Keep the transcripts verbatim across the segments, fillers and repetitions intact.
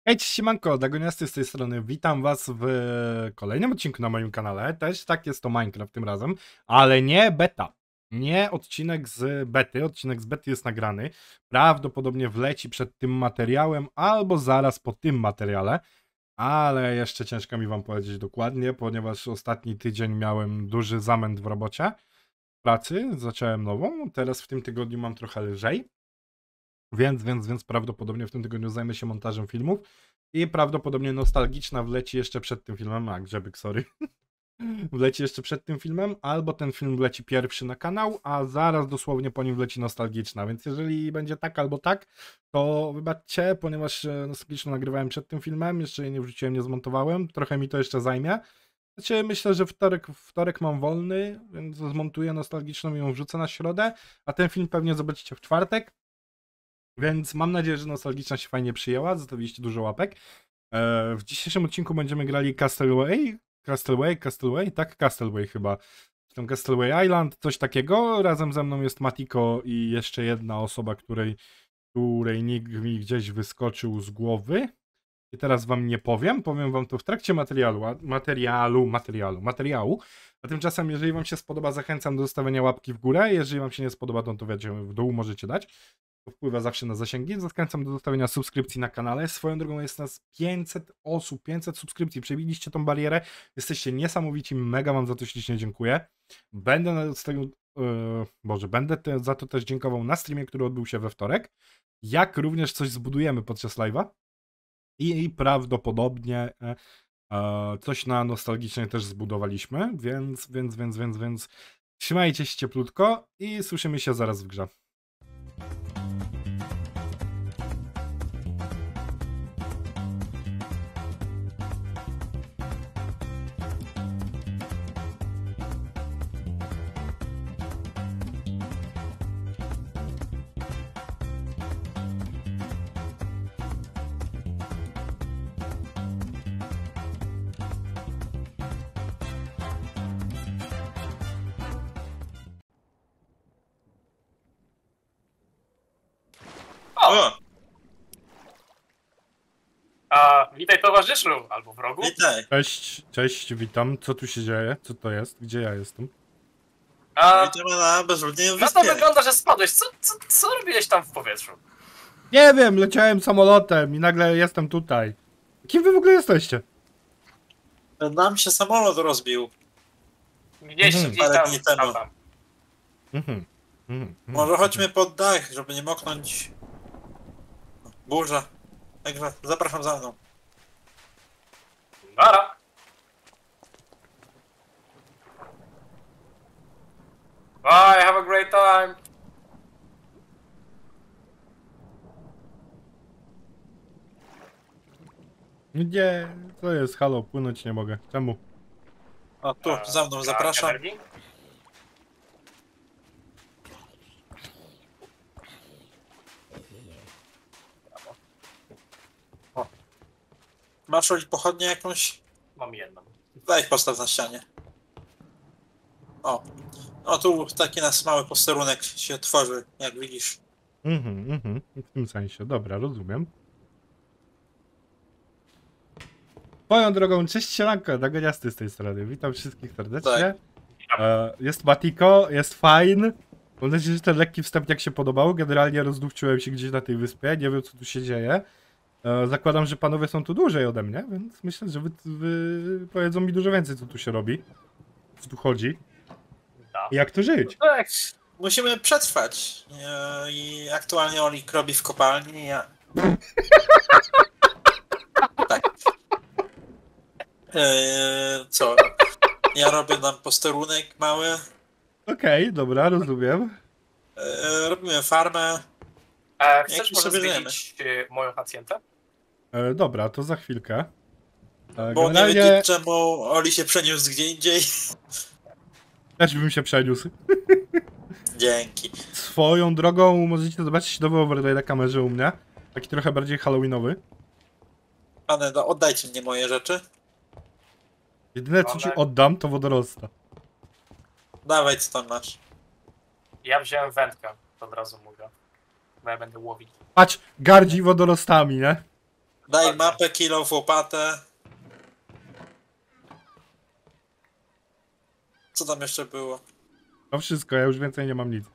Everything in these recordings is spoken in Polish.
Hej, siemanko, Dagoniasty z tej strony, witam was w kolejnym odcinku na moim kanale. Też tak, jest to Minecraft tym razem, ale nie beta. Nie odcinek z bety, odcinek z bety jest nagrany. Prawdopodobnie wleci przed tym materiałem albo zaraz po tym materiale, ale jeszcze ciężko mi wam powiedzieć dokładnie, ponieważ ostatni tydzień miałem duży zamęt w robocie, w pracy, zacząłem nową, teraz w tym tygodniu mam trochę lżej. Więc, więc, więc prawdopodobnie w tym tygodniu zajmę się montażem filmów i prawdopodobnie nostalgiczna wleci jeszcze przed tym filmem, a grzebyk, sorry, wleci jeszcze przed tym filmem, albo ten film wleci pierwszy na kanał, a zaraz dosłownie po nim wleci nostalgiczna, więc jeżeli będzie tak albo tak, to wybaczcie, ponieważ nostalgiczną nagrywałem przed tym filmem, jeszcze jej nie wrzuciłem, nie zmontowałem, trochę mi to jeszcze zajmie. Znaczy, myślę, że wtorek, wtorek mam wolny, więc zmontuję nostalgiczną i ją wrzucę na środę, a ten film pewnie zobaczycie w czwartek. Więc mam nadzieję, że nostalgiczna się fajnie przyjęła, zostawiliście dużo łapek. W dzisiejszym odcinku będziemy grali Castleway, Castleway, Castleway, tak? Castleway chyba. Tam Castleway Island, coś takiego. Razem ze mną jest Matiko i jeszcze jedna osoba, której, której nick mi gdzieś wyskoczył z głowy. I teraz wam nie powiem, powiem wam to w trakcie materiału, materiału, materiału, materiału. A tymczasem, jeżeli wam się spodoba, zachęcam do zostawienia łapki w górę. Jeżeli wam się nie spodoba, to, to wiecie, w dół możecie dać. To wpływa zawsze na zasięgi. Zachęcam do zostawienia subskrypcji na kanale. Swoją drogą jest nas pięćset osób, pięćset subskrypcji. Przebiliście tą barierę. Jesteście niesamowici. Mega wam za to ślicznie dziękuję. Będę z tego, yy, Boże, będę te, za to też dziękował na streamie, który odbył się we wtorek. Jak również coś zbudujemy podczas live'a. I, i prawdopodobnie e, e, coś na nostalgicznie też zbudowaliśmy. Więc, więc, więc, więc, więc trzymajcie się cieplutko i słyszymy się zaraz w grze. O! A, witaj towarzyszu, albo wrogu. Witaj. Cześć, cześć, witam. Co tu się dzieje? Co to jest? Gdzie ja jestem? A, Witamy na bezludnej no to wyspie. wygląda, że spadłeś. Co, co, co robiłeś tam w powietrzu? Nie wiem, leciałem samolotem i nagle jestem tutaj. Kim wy w ogóle jesteście? Nam się samolot rozbił. Gdzieś, Mhm. gdzieś Parę tam, dni temu. tam, tam. Mhm. Mhm. Może chodźmy pod dach, żeby nie moknąć. Burza. Także zapraszam za mną. Nara. Bye, have a great time. Nie, co jest? Halo, płynąć nie mogę. Czemu? O, tu, A, za mną brak zapraszam. energii? Masz oli pochodnię jakąś? Mam jedną. Daj postaw na ścianie. O. O, tu taki nasz mały posterunek się tworzy, jak widzisz. Mhm, mhm. W tym sensie. Dobra, rozumiem. Swoją drogą, cześć siemanko, Dagoniasty z tej strony. Witam wszystkich serdecznie. Tak. E, jest Matiko, jest fajn. Mam nadzieję, że ten lekki wstępniak się podobał. Generalnie rozdupczyłem się gdzieś na tej wyspie. Nie wiem, co tu się dzieje. E, zakładam, że panowie są tu dłużej ode mnie, więc myślę, że wy, wy powiedzą mi dużo więcej, co tu się robi. Co tu chodzi. Da. I jak tu żyć. Tak, musimy przetrwać. E, I aktualnie Olik robi w kopalni, ja... Tak. E, co? Ja robię nam posterunek mały. Okej, okay, dobra, rozumiem. E, robimy farmę. E, chcesz Jak może sobie zwiedzić e, moją pacjentę? E, dobra, to za chwilkę. E, Bo generalnie nie wiem, czemu Oli się przeniósł gdzie indziej. też bym się przeniósł. Dzięki. Swoją drogą możecie zobaczyć nowy overlay na kamerze u mnie. Taki trochę bardziej halloweenowy. Pane, no, oddajcie mnie moje rzeczy. Jedyne co ci oddam to wodorosta. Dawaj, co tam masz. Ja wziąłem wędkę, to od razu mówię. Bo ja będę łowić. Patrz, gardzi wodorostami, nie? Daj Ładnie. mapę, kilo, łopatę. Co tam jeszcze było? To wszystko, ja już więcej nie mam nic.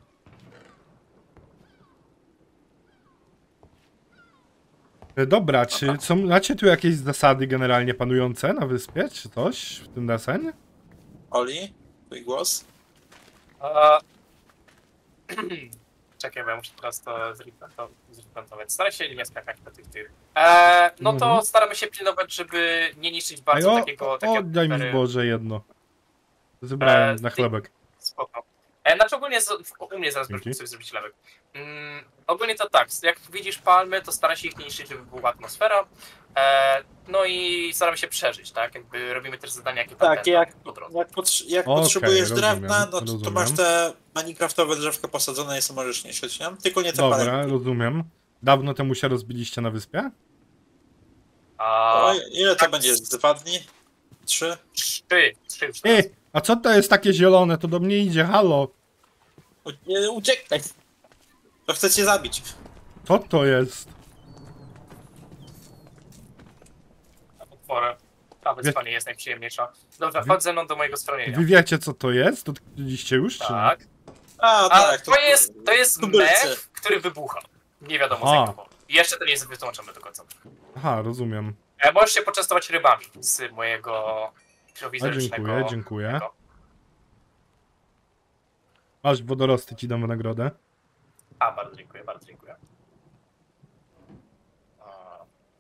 E, Dobra, czy są, macie tu jakieś zasady generalnie panujące na wyspie, czy coś w tym deseń? Oli, twój głos? A... Czekaj, bo ja muszę teraz to zreplantować. zreplantować. Staraj się nie skakać po tych tych. E, no to Mhm. staramy się pilnować, żeby nie niszczyć Ej, bardzo o, takiego... o, takiego oddaj mi tery- zboże jedno. Zebrałem E, na ty- chlebek. Spoko. E, znaczy ogólnie z, u mnie zaraz Dzięki. możemy sobie zrobić lewek. Mm, ogólnie to tak, jak widzisz palmy, to stara się ich nie niszczyć, żeby była atmosfera. E, no i staramy się przeżyć, tak? Jakby robimy też zadania, jakie Tak, jak, po drodze. jak, potrz- jak Okej, potrzebujesz rozumiem, drewna, no to, to rozumiem. masz te minecraftowe drzewka posadzone i sobie możesz niszczyć, nie? Tylko nie te Dobra, palemki. rozumiem. Dawno temu się rozbiliście na wyspie? A, O, ile to tak, będzie? Z Dwa dni? Trzy? Trzy, trzy już teraz. Ej, a co to jest takie zielone? To do mnie idzie, halo. U- nie, uciekaj! To chcę cię zabić. Co to jest? Otworę. Ta wyspa nie jest najprzyjemniejsza. Dobra, chodź ze mną do mojego schronienia. Wy wiecie co to jest? Odkryliście już, czy nie? Tak. A, A tak. to jest, to jest tubylcy. mech, który wybucha. Nie wiadomo z Aha. jakiego powodu. I jeszcze to nie jest wytłumaczone do końca. Aha, rozumiem. E, możesz się poczęstować rybami z mojego A prowizorycznego... dziękuję, dziękuję. tego. Masz wodorosty, ci dam w nagrodę. A, bardzo dziękuję, bardzo dziękuję. A,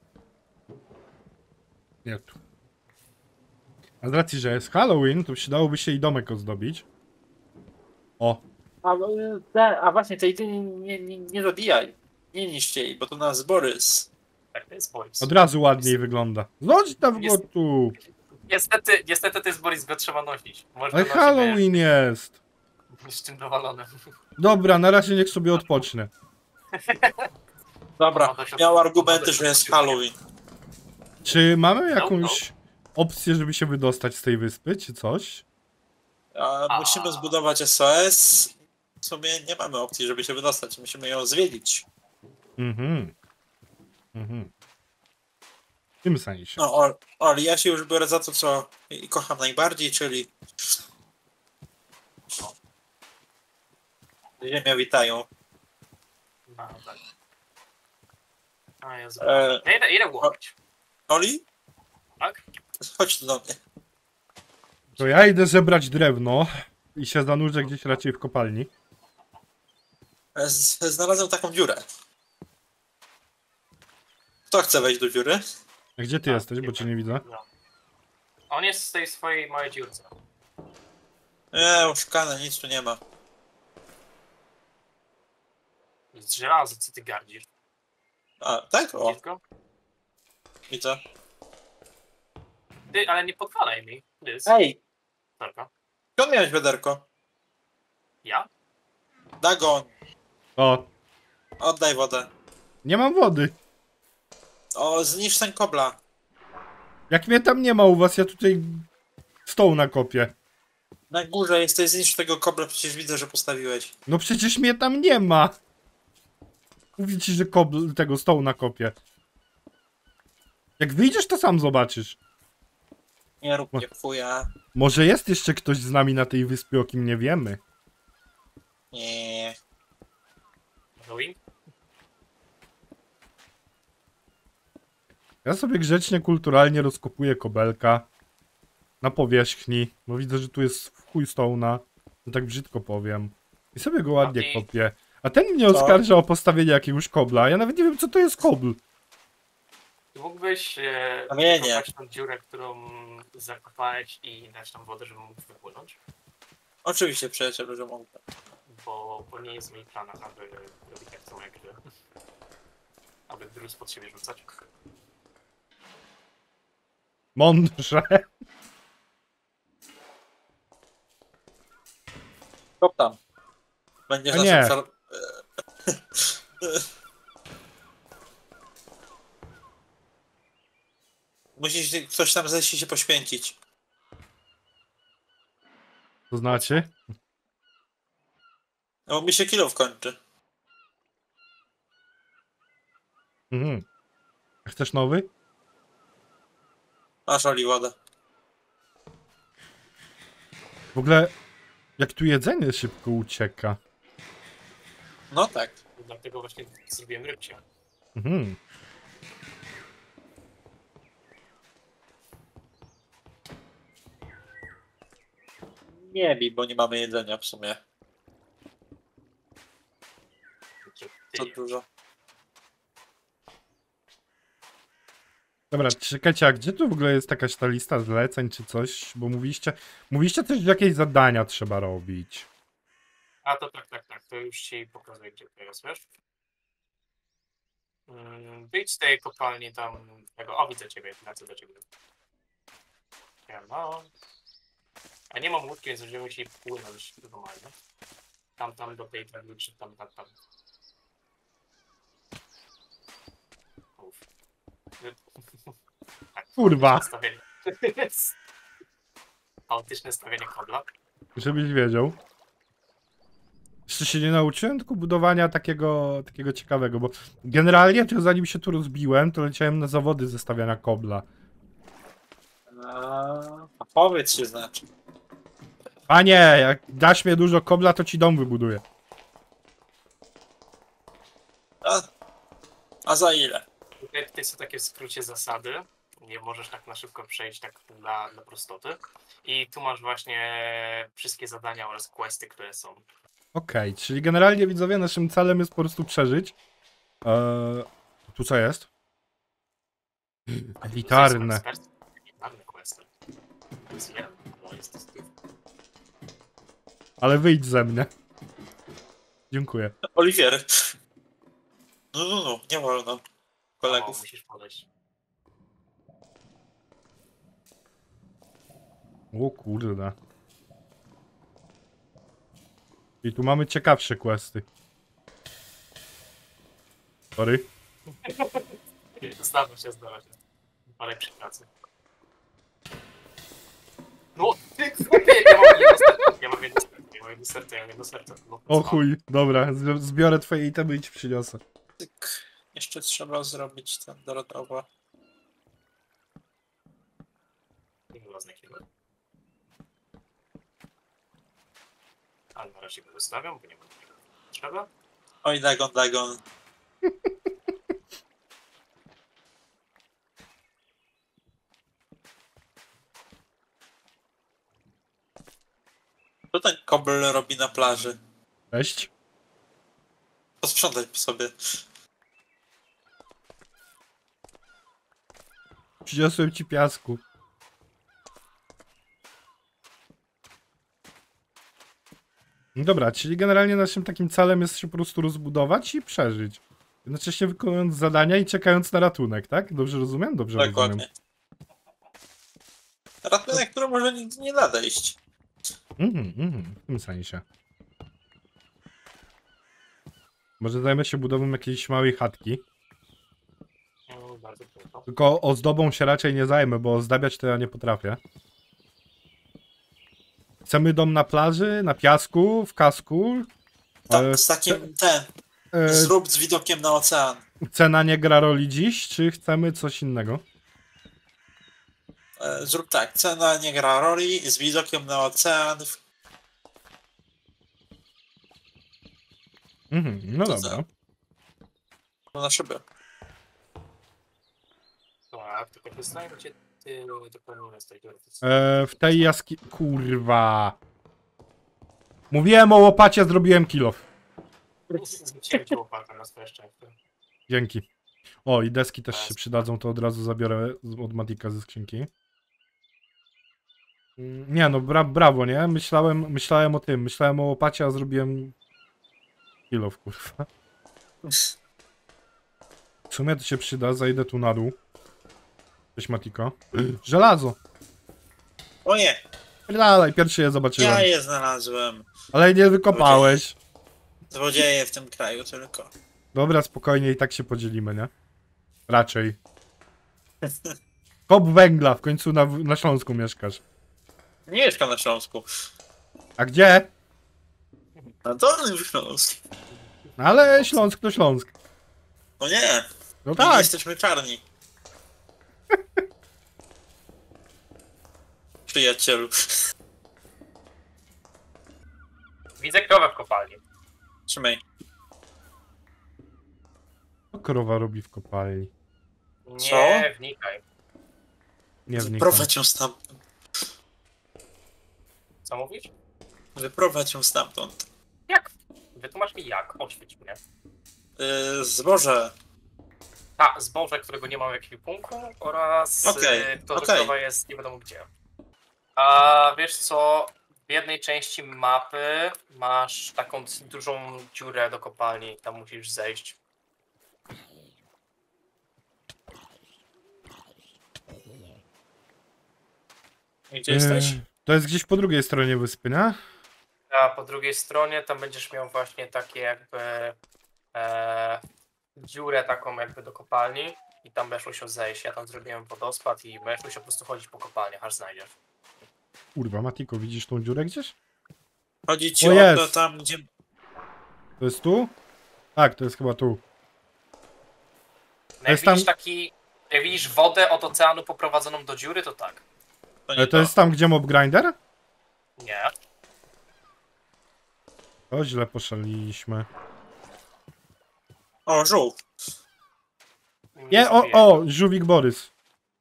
Nie tu. A z racji, że jest Halloween, to przydałoby się i domek ozdobić. O, A, no, te, a właśnie, tej ty nie, nie, nie, nie zabijaj. Nie niszcie jej, bo to nasz Borys. tak, to jest Boris. od razu ładniej wygląda. Zostaw go Jest- tu! Niestety, niestety to jest Boris, go trzeba nosić. Można Ale Halloween jest! Z czym dowalonym. Dobra, na razie niech sobie odpocznę. Dobra, No, to się- miał argumenty, że jest Halloween. Czy mamy jakąś opcję, żeby się wydostać z tej wyspy, czy coś? A A. musimy zbudować S O S. W sumie nie mamy opcji, żeby się wydostać. Musimy ją zwiedzić. Mhm. Mhm. W tym sensie. No, Ol- Oli, ja się już biorę za to, co i kocham najbardziej, czyli Ziemia witają. No, tak. A, Jezu. E, Ja idę, idę łowić. Oli, Tak? chodź tu do mnie. To ja idę zebrać drewno i się zanurzę gdzieś raczej w kopalni. E, z- Znalazłem taką dziurę. Kto chce wejść do dziury? A gdzie ty A, jesteś, bo cię nie widzę? No. On jest z tej swojej małej dziurce. Nie, oszukane, nic tu nie ma. Z żelaza, co ty gardzisz? A, tak? O, Dziecko? widzę. Ty, ale nie podwalaj mi. Lys. Ej, Tylko. skąd miałeś wiaderko? Ja? Dagon, O, oddaj wodę. nie mam wody. O, zniszcz ten kobla. Jak mnie tam nie ma u was, ja tutaj stoł na kopie. Na górze jesteś, zniszcz tego kobla, przecież widzę, że postawiłeś. No przecież mnie tam nie ma. Mówię ci, że kobl tego stołu na kopie. Jak wyjdziesz, to sam zobaczysz. Nie rób mnie fuja. Może jest jeszcze ktoś z nami na tej wyspie, o kim nie wiemy. Nie. Halloween? Ja sobie grzecznie, kulturalnie rozkopuję kobelka na powierzchni, bo widzę, że tu jest w chuj stołna, że tak brzydko powiem. I sobie go ładnie i- kopię. A ten mnie Co? oskarża o postawienie jakiegoś kobla, a ja nawet nie wiem, co to jest kobl. Mógłbyś e, Kamienie. wykopać tą dziurę, którą zakopałeś i dać tam wodę, żeby mógł wypłynąć? Oczywiście, przyjacielu, że mogę. Bo, bo nie jest w moich planach, aby robić tak samo jak ty. Aby gruz pod siebie rzucać. Mądrze. Kop tam. Będziesz A naszym nie. cel... Musisz ktoś tam zejść i się poświęcić. To znaczy? No bo mi się kilo kończy. Mhm. Chcesz nowy? Masz Oli wodę. W ogóle, jak tu jedzenie szybko ucieka. No tak. Dlatego właśnie zrobiłem rybcie. Mhm. Nie bij, bo nie mamy jedzenia w sumie. Co dużo. Dobra, czekajcie, a gdzie tu w ogóle jest jakaś ta lista zleceń czy coś? Bo mówiliście, mówiliście coś, że jakieś zadania trzeba robić. A to tak, tak, tak. To już ci pokazuję, gdzie to jest, wiesz? Mm, Wyjdź z tej kopalni tam tego. O, widzę ciebie, lecę do ciebie. No. A nie mam łódki, więc będziemy musieli płynąć normalnie. Tam, tam do tej tablicy, tam, tam, tam. Uf. Tak, Kurwa. chaotyczne stawienie. Chaotyczne stawienie kobla. Żebyś wiedział. Jeszcze się nie nauczyłem tylko budowania takiego, takiego ciekawego, bo generalnie to zanim się tu rozbiłem, to leciałem na zawody ze stawiania kobla. A, a powiedz się znaczy. Panie, jak dasz mnie dużo kobla, to ci dom wybuduję. A, a za ile? Tutaj, tutaj są takie w skrócie zasady. Nie możesz tak na szybko przejść tak dla, dla prostoty. I tu masz właśnie wszystkie zadania oraz questy, które są. Okej, okay, czyli generalnie widzowie, naszym celem jest po prostu przeżyć. Eee, tu co jest? Elitarne. Elitarne questy. To jest jeden, no jest to styl. Ale wyjdź ze mnie. Dziękuję. Oliwier. No, no, no, nie wolno. O, Kolegów. musisz podejść. O kurde. I tu mamy ciekawsze questy. Sorry. Zdarza się, zdarza się. Ale przy pracy. No, ty kupie! Ja mam jedno serce, ja mam jedno serce, ja mam jedno serce. No, O chuj, dobra, z- zbiorę twoje itemy i ci przyniosę. Tyk. Jeszcze trzeba zrobić ten dorodowo. Nie było znakiem. Ale na razie go zostawiam, bo nie mam tego trzeba. Oj, Dagon, Dagon. Co ten kobel robi na plaży? Cześć. Posprzątaj sobie. Przyniosłem ci piasku. No dobra, czyli generalnie naszym takim celem jest się po prostu rozbudować i przeżyć. Jednocześnie wykonując zadania i czekając na ratunek, tak? Dobrze rozumiem? Dobrze rozumiem. Dokładnie. Ratunek, który może nigdy nie nadejść. Mhm, mhm, w tym sensie. Może zajmę się budową jakiejś małej chatki. No, bardzo trudno. Tylko ozdobą się raczej nie zajmę, bo ozdabiać to ja nie potrafię. Chcemy dom na plaży, na piasku, w kasku. Tak, E, z takim ten. E, Zrób z widokiem na ocean. cena nie gra roli dziś, czy chcemy coś innego? E, Zrób tak, cena nie gra roli, z widokiem na ocean. Mhm, no To dobra. No na szybę. Tak, tylko dostałem cię ty dokładnie z tej teoretyce. E, w tej jaski... Kurwa. Mówiłem o łopacie, zrobiłem kilof. Zwróciłem cię łopatę na swoje szczęście. Dzięki. O, i deski też się przydadzą, to od razu zabiorę z- od Matika ze skrzynki. Mm, Nie no, bra brawo, nie? Myślałem, myślałem o tym, myślałem o łopacie, a zrobiłem kilof, kurwa. W sumie to się przyda, zajdę tu na dół. Cześć Matiko. Żelazo! O nie, Dalej, pierwszy je zobaczyłem. ja je znalazłem. Ale nie wykopałeś. Złodzieje w tym kraju tylko. Dobra, spokojnie i tak się podzielimy, nie? Raczej. Kop węgla, w końcu na, na Śląsku mieszkasz. Nie mieszkam na Śląsku. A gdzie? Na Dolnym Śląsku. Ale Śląsk to Śląsk. No nie, No my nie tak. jesteśmy czarni. Przyjacielu. Widzę krowę w kopalni. Trzymaj. Co krowa robi w kopalni? Nie Co? wnikaj. Nie wnikam. Wyprowadź ją stamtąd. Co mówisz? Wyprowadź ją stamtąd. Jak? Wytłumacz mi jak, oświeć mnie. Yy, zboże. Ta, zboże, którego nie mam w ekwipunku oraz Okej, okay, to, że okej. krowa jest nie wiadomo gdzie. A wiesz co, w jednej części mapy masz taką dużą dziurę do kopalni, tam musisz zejść. I gdzie jesteś? Yy, to jest gdzieś po drugiej stronie wyspy, nie? A po drugiej stronie tam będziesz miał właśnie takie jakby e, dziurę taką jakby do kopalni i tam będziesz musiał zejść. Ja tam zrobiłem wodospad i będziesz musiał po prostu chodzić po kopalniach, aż znajdziesz. Kurwa, Matiko, widzisz tą dziurę gdzieś? Chodzi ci O, o, jest. to tam, gdzie... To jest tu? Tak, to jest chyba tu. No jak jest tam- widzisz taki, jak widzisz wodę od oceanu poprowadzoną do dziury, to tak. To nie Ale to jest tam, gdzie mob grinder? Nie. O, źle poszaliliśmy. O, żółw. Nie, o, zabiję. o, żółwik Borys.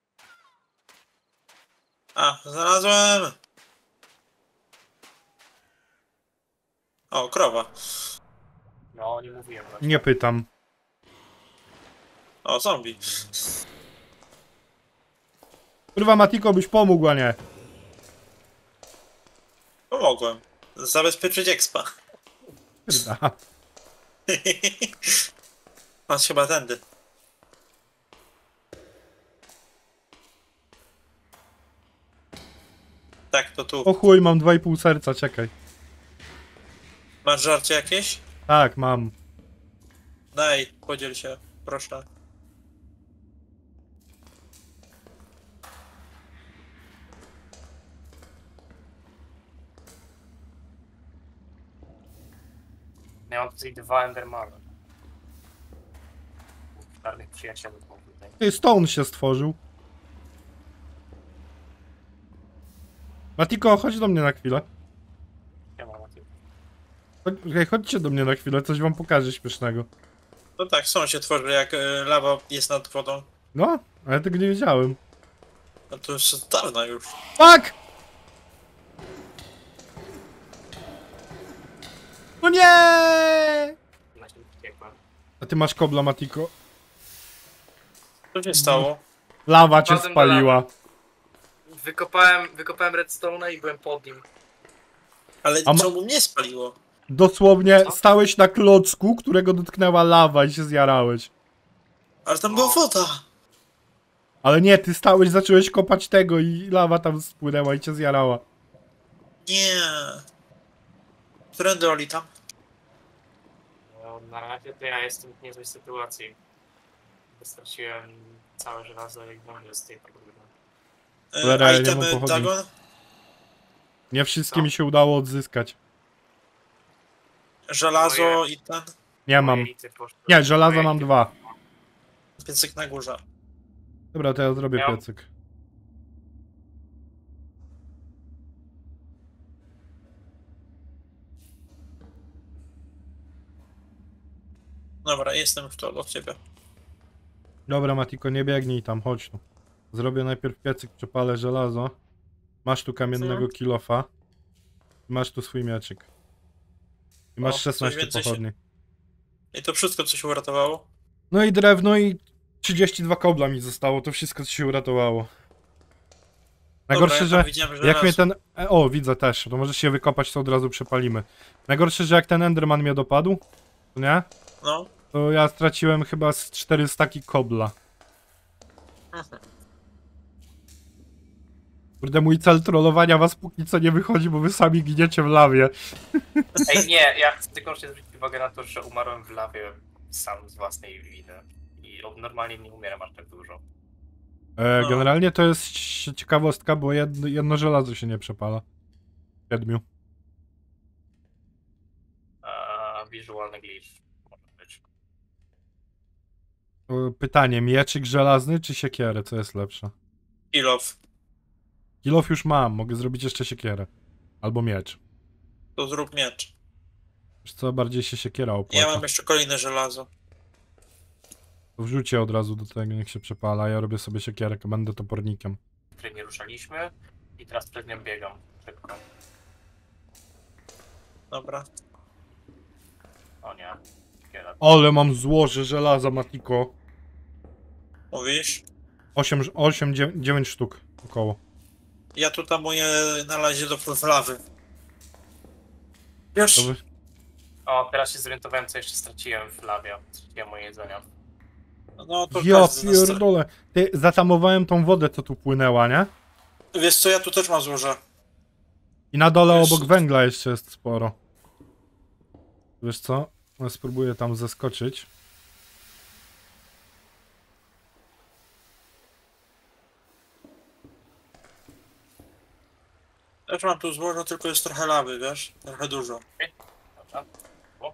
A, znalazłem. O, krowa. No, nie mówiłem właśnie. Nie pytam. O, zombie. Kurwa, Matiko, byś pomógł, a nie. Pomogłem. Zabezpieczyć expa. Kurwa. Masz chyba tędy. Tak, to tu. O chuj, mam dwa i pół serca, czekaj. Masz żarcie jakieś? Tak, mam. Daj, podziel się, proszę. Ja mam tutaj dwa Endermany. Czarnych przyjaciół mam tutaj. Ty, Stone się stworzył. Matiko, chodź do mnie na chwilę. Ja mam na tym. Chodź, hej, chodźcie do mnie na chwilę, coś wam pokażę śmiesznego. No tak, są się tworzy, jak y, lawa jest nad wodą. No, ale tego nie wiedziałem. No to już od dawna już. Fuck! No nie! Na tym piekłem. A ty masz kobla, Matiko. Co się stało? Lawa cię Wpadłem do spaliła. Wykopałem, wykopałem redstone'a i byłem pod nim. Ale A ma- czemu mnie spaliło? Dosłownie Co? stałeś na klocku, którego dotknęła lawa i się zjarałeś. Ale tam była woda. Ale nie, ty stałeś, zacząłeś kopać tego i lawa tam spłynęła i cię zjarała. Nie. Którędy Oli tam? No, na razie to ja jestem w niezłej sytuacji. Straciłem całe żelazo i wądę z tej pogody. Y, Cholera, A ja nie mam itemy pochodni. Dagon? Nie wszystkie Co? mi się udało odzyskać. Żelazo Moje- i ten? Nie mam. Moje elity poszły- Nie, żelazo moje mam elity- dwa. Piecyk na górze. Dobra, to ja zrobię Miał- piecyk. Dobra, jestem już tu obok ciebie. Dobra, Matiko, nie biegnij tam, chodź tu. Zrobię najpierw piecyk, przepalę żelazo. Masz tu kamiennego Mhm. kilofa. Masz tu swój mieczyk. I masz O, coś szesnaście więcej się- pochodni. I to wszystko, co się uratowało? No i drewno i trzydzieści dwa kobla mi zostało, to wszystko co się uratowało. Najgorsze, Dobra, ja tam że widziałem, że jak raz- mnie ten... e, O, widzę też, to możesz się wykopać, to od razu przepalimy. Najgorsze, że jak ten Enderman mnie dopadł, to nie? No. To ja straciłem chyba z cztery staki kobla. Mhm. Kurde, mój cel trollowania was póki co nie wychodzi, bo wy sami giniecie w lawie. Ej, nie, ja chcę tylko jeszcze zwrócić uwagę na to, że umarłem w lawie sam z własnej winy. I od- normalnie nie umieram aż tak dużo. E, No. generalnie to jest ci- ciekawostka, bo jedno, jedno żelazo się nie przepala. Siedmiu. A wizualny glitch może być. O, pytanie, mieczyk żelazny czy siekierę? Co jest lepsze? Kilof. Kilof już mam, mogę zrobić jeszcze siekierę. Albo miecz. To zrób miecz. Wiesz co, bardziej się siekiera opłaca. Ja mam jeszcze kolejne żelazo. To wrzućcie od razu do tego, niech się przepala. Ja robię sobie siekierkę, będę topornikiem. Której nie ruszaliśmy i teraz przed nią biegam szybko. Dobra. O nie. Siekiera. Ale mam złoże żelaza, Matiko. Mówisz? osiem, osiem dziewięć sztuk około. Ja tu tam moje na razie do lawy. Wiesz? To wy... O, teraz się zorientowałem, co jeszcze straciłem w lawie. Straciłem moje jedzenia. No to Ja każdy z nas tra- pierdolę. Ty, zatamowałem tą wodę, co tu płynęła, nie? Wiesz co, ja tu też mam złoże. I na dole Wiesz- obok węgla jeszcze jest sporo. Wiesz co? Ja spróbuję tam zeskoczyć. Też mam tu złoże, tylko jest trochę lawy, wiesz? Trochę dużo. Dobra. O,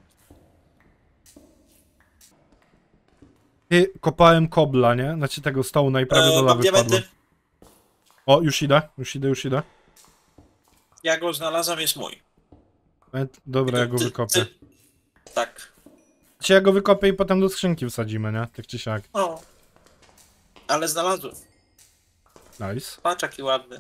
Ty, kopałem kobla, nie? Znaczy tego stołu i prawie do E, mam lawy wpadłem. diamenty. O, już idę, już idę, już idę. Ja go znalazłem, jest mój. E, Dobra, ja go Ty- wykopię. ty- Tak. Czy ja go wykopię i potem do skrzynki wsadzimy, nie? Tak czy siak. O. Ale znalazłem. Nice. Patrz jaki ładny.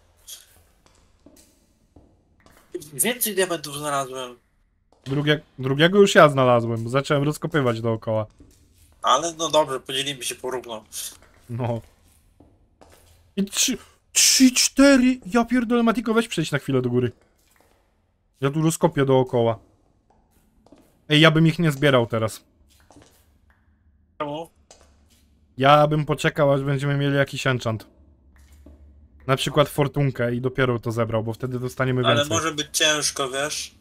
Więcej diamentów znalazłem. Drugie, drugiego już ja znalazłem, bo zacząłem rozkopywać dookoła. Ale no dobrze, podzielimy się porówno. No. I trzy, trzy, cztery, ja pierdolę, Matiko, weź przejść na chwilę do góry. Ja tu rozkopię dookoła. Ej, ja bym ich nie zbierał teraz. Czemu? Ja bym poczekał, aż będziemy mieli jakiś enchant. Na przykład fortunkę i dopiero to zebrał, bo wtedy dostaniemy Ale więcej. może być ciężko, wiesz?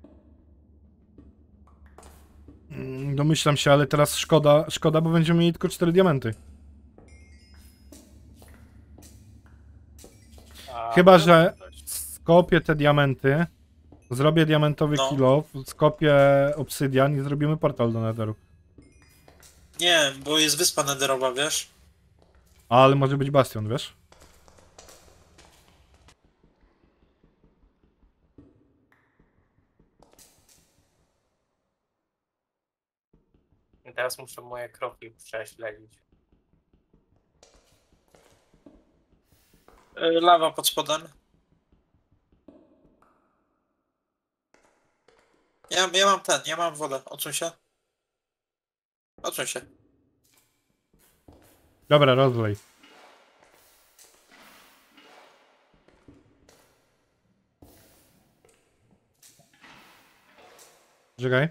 Mm, Domyślam się, ale teraz szkoda, szkoda, bo będziemy mieli tylko cztery diamenty. a, Chyba, no, że- dość. Skopię te diamenty, zrobię diamentowy No. kilo, skopię obsydian i zrobimy portal do Netheru. Nie, bo jest wyspa nederowa, wiesz? Ale może być bastion, wiesz? I teraz muszę moje kroki prześledzić. E, Lawa pod spodem. Ja, ja mam ten, ja mam wodę. Odsuń się. Odsuń się. Dobra, rozlej. Czekaj.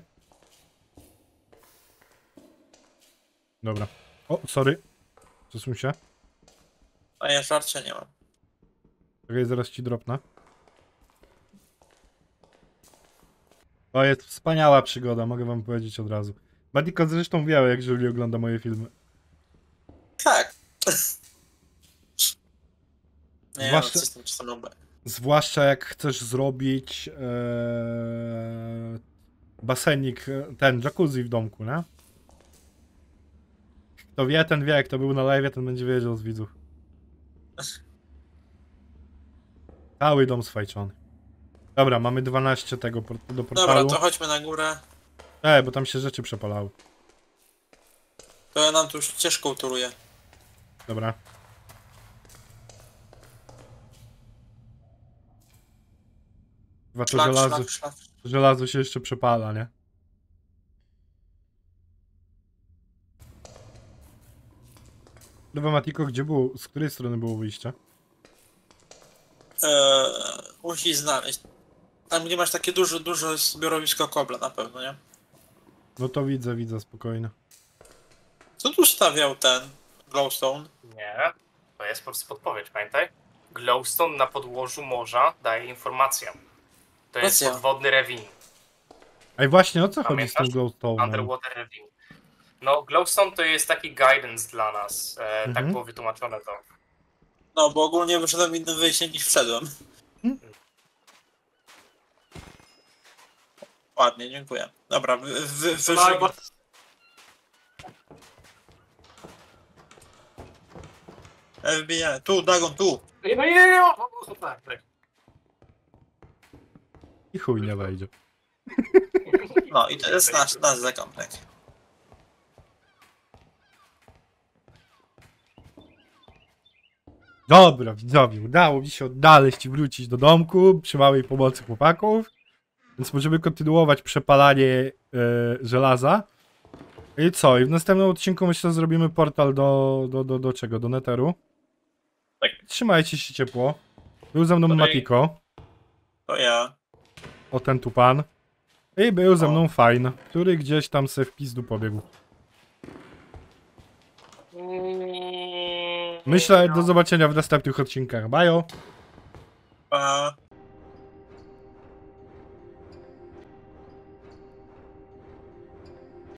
Dobra. O, sorry. Przesuń się. A ja żarcia nie mam. Czekaj, zaraz ci dropnę. To jest wspaniała przygoda, mogę wam powiedzieć od razu. Badiko zresztą wie, jak Julie ogląda moje filmy. Tak. Nie, Zwłaszcza- no, system czasem lubię. Zwłaszcza jak chcesz zrobić ee, basenik, e, ten jacuzzi w domku, nie? Kto wie, ten wie, kto był na live, ten będzie wiedział z widzów. Cały dom sfajczony. Dobra, mamy dwanaście tego por- do Dobra, portalu. to chodźmy na górę. Ej, bo tam się rzeczy przepalały. To ja nam tu już ścieżką turuję. Dobra. Chyba to Szlak, żelazo, szlak, szlak. żelazo się jeszcze przepala, nie? Dobra, Matiko, gdzie było, z której strony było wyjście? Eee, musisz znaleźć. Tam gdzie masz takie duże, duże zbiorowisko kobla na pewno, nie? No to widzę, widzę, spokojnie. Co tu stawiał ten glowstone? Nie, to jest po prostu podpowiedź, pamiętaj. Glowstone na podłożu morza daje informację. To jest Racja. podwodny ravine. Ej, właśnie, o co chodzi z tym Pamiętasz? glowstone'em? Underwater ravine. No, glowstone to jest taki guidance dla nas. E, Mhm. Tak było wytłumaczone to. No, bo ogólnie wyszedłem innym wyjściem niż wszedłem. Hmm? Ładnie, dziękuję. Dobra, wy, wy, No, ale wyżyg... bo- F B I, tu, Dagon, tu. Nie, no nie, nie, nie, o, o, tak, tak. I chuj nie wejdzie. No i to jest nasz, nasz zakątek. Dobra, widzowie, udało mi się odnaleźć i wrócić do domku przy małej pomocy chłopaków. Więc możemy kontynuować przepalanie e, żelaza. I co? I w następnym odcinku myślę, że zrobimy portal do, do, do, do czego? Do Netheru. Tak. Trzymajcie się ciepło. Był ze mną Dobrej. Matiko. To ja. O, ten tu pan. I był ze O. mną Fine, który gdzieś tam se w pizdu pobiegł. Myślę, do zobaczenia w następnych odcinkach. Bajo! Pa.